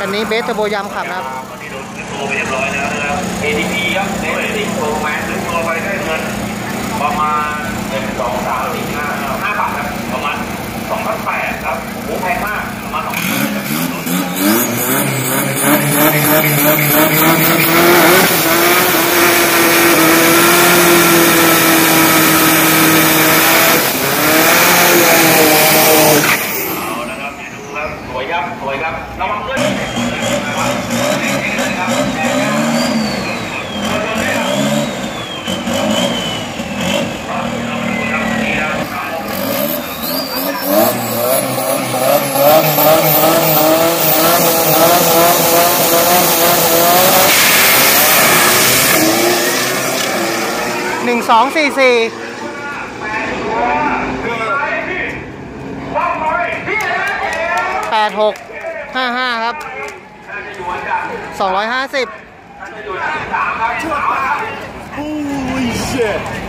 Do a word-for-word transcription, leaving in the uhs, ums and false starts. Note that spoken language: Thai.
อันนี้เบสเทอร์โบยำขับนะครับวันนี้โดนซื้อตัวไปเรียบร้อยแล้วนะครับ เอ ที พี ครับเนสติ้งโปรแมนซื้อตัวไปได้เงินประมาณหนึ่งสองสามสี่ห้าห้าบาทครับประมาณสองพันแปดครับโอ้แพงมากประมาณสองพันสวยครับสวยครับระวังด้วยนะครับนะครับแดงครับเราดูได้ครับเราดูครับนี่นะหนึ่งสองสี่สี่แปดหกห้าห้าครับสองร้อยห้าสิบ